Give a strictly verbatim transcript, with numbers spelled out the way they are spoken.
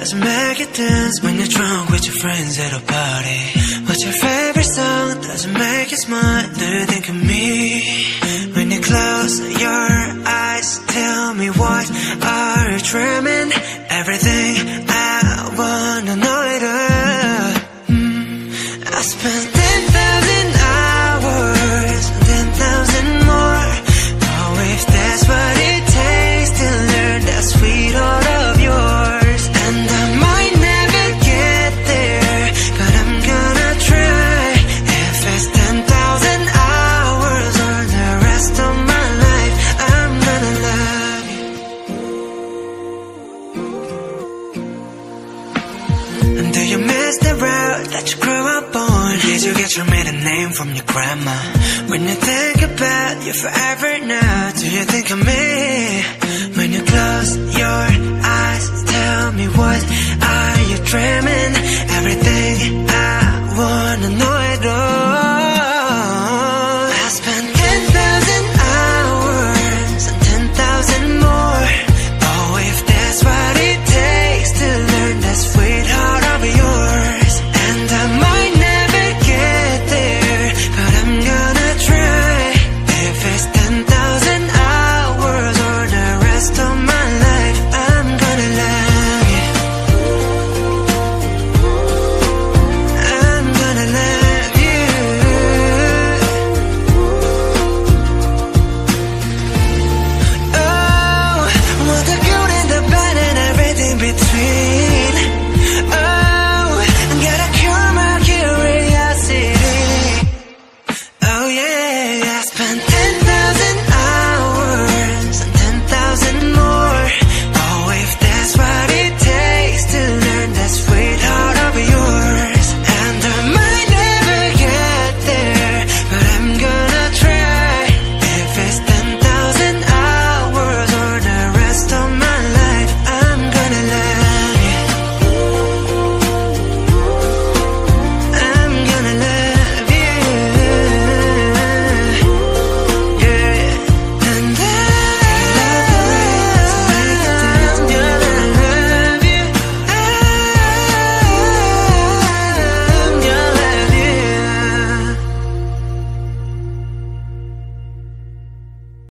doesn't make you dance when you're drunk with your friends at a party? What's your favorite song? Doesn't make you smile. Do you think of me? When you close your eyes, tell me what are you dreaming? Everything I wanna know it all. mm. I spent ten thousand hours, ten thousand more. Oh, if that's what it takes to learn that sweet heart of yours. And I might never get there, but I'm gonna try. If it's ten thousand hours or the rest of my life, I'm gonna love you. And do you miss the road that you grew up on? Did you get your maiden name from your grandma? When you think about you forever now, do you think I miss